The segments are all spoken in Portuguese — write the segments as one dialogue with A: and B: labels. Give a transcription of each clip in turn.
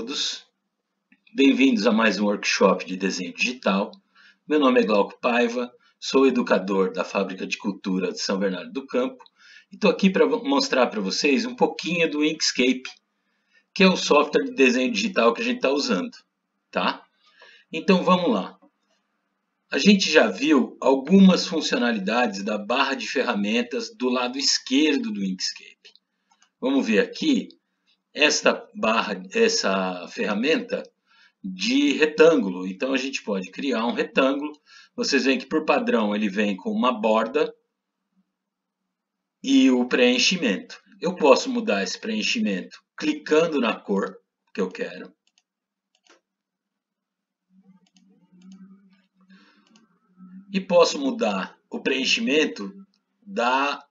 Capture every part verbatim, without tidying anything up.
A: todos, bem-vindos a mais um workshop de desenho digital. Meu nome é Glauco Paiva, sou educador da Fábrica de Cultura de São Bernardo do Campo e estou aqui para mostrar para vocês um pouquinho do Inkscape, que é o software de desenho digital que a gente está usando, tá? Então vamos lá. A gente já viu algumas funcionalidades da barra de ferramentas do lado esquerdo do Inkscape. Vamos ver aqui esta barra, essa ferramenta de retângulo. Então a gente pode criar um retângulo. Vocês veem que por padrão ele vem com uma borda e o preenchimento. Eu posso mudar esse preenchimento clicando na cor que eu quero. E posso mudar o preenchimento da,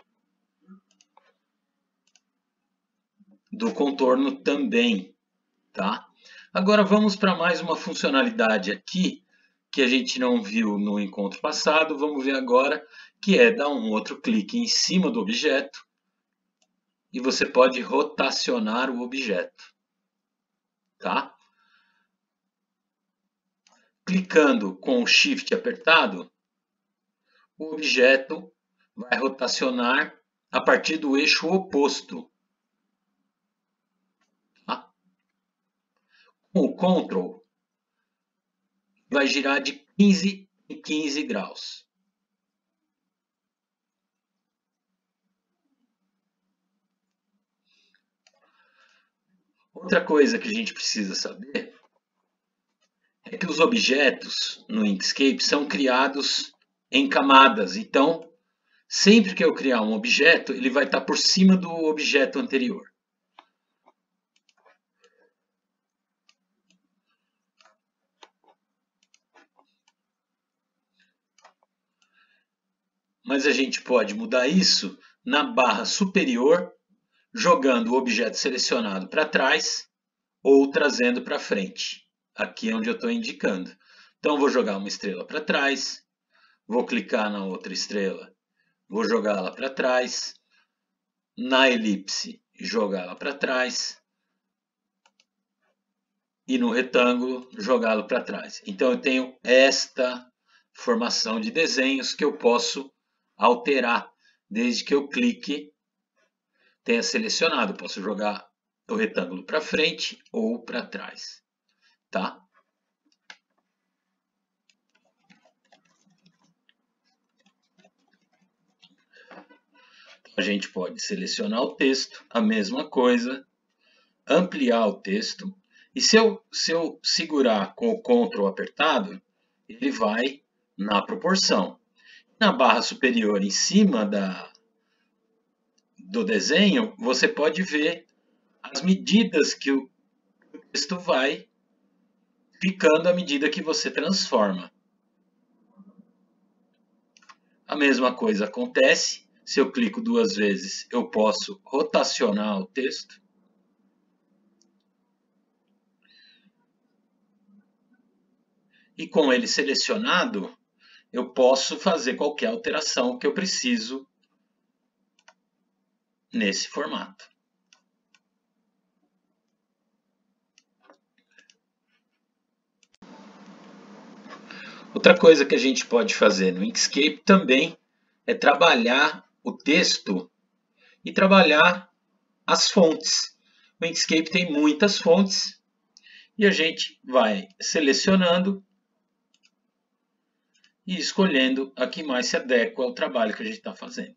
A: do contorno também, tá? Agora vamos para mais uma funcionalidade aqui que a gente não viu no encontro passado. Vamos ver agora, que é dar um outro clique em cima do objeto e você pode rotacionar o objeto, tá? Clicando com o Shift apertado, o objeto vai rotacionar a partir do eixo oposto. Tá? Com o Ctrl, vai girar de quinze em quinze graus. Outra coisa que a gente precisa saber é que os objetos no Inkscape são criados em camadas. Então, sempre que eu criar um objeto, ele vai estar por cima do objeto anterior. Mas a gente pode mudar isso na barra superior, jogando o objeto selecionado para trás ou trazendo para frente. Aqui é onde eu estou indicando. Então, vou jogar uma estrela para trás, vou clicar na outra estrela, vou jogá-la para trás, na elipse, jogá-la para trás e no retângulo, jogá-lo para trás. Então, eu tenho esta formação de desenhos que eu posso alterar, desde que eu clique, tenha selecionado. Posso jogar o retângulo para frente ou para trás. Tá? A gente pode selecionar o texto, a mesma coisa, ampliar o texto, e se eu, se eu segurar com o Ctrl apertado, ele vai na proporção. Na barra superior, em cima da, do desenho, você pode ver as medidas que o texto vai ficando à medida que você transforma. A mesma coisa acontece, se eu clico duas vezes, eu posso rotacionar o texto. E com ele selecionado, eu posso fazer qualquer alteração que eu preciso nesse formato. Outra coisa que a gente pode fazer no Inkscape também é trabalhar o texto e trabalhar as fontes. O Inkscape tem muitas fontes e a gente vai selecionando e escolhendo a que mais se adequa ao trabalho que a gente está fazendo.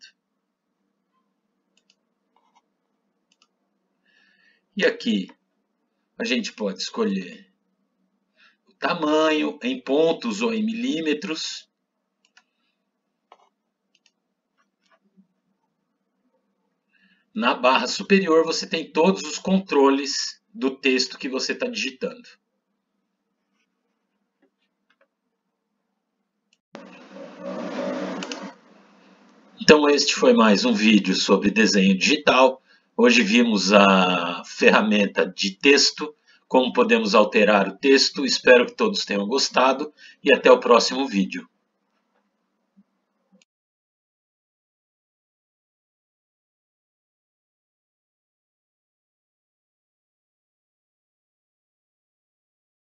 A: E aqui a gente pode escolher o tamanho em pontos ou em milímetros. Na barra superior você tem todos os controles do texto que você está digitando. Então este foi mais um vídeo sobre desenho digital. Hoje vimos a ferramenta de texto, como podemos alterar o texto. Espero que todos tenham gostado e até o próximo vídeo.